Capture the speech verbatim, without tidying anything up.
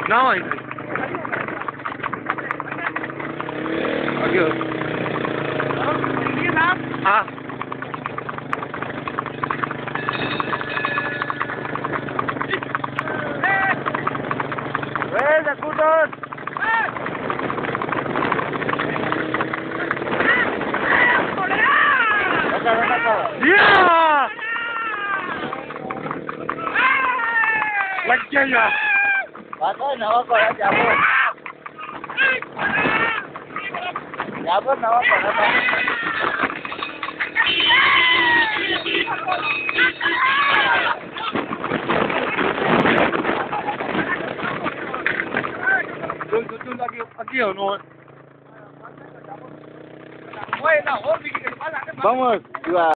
No, ay. Adios. Ah. Weh, nakudot! Naka, naka. Yeah! Lagyan niya. Bato, nawa ko na jabon. Jabon, nawa ko na ba? Doon, doon, doon lagi, lagi yun, no? Vamos, dua.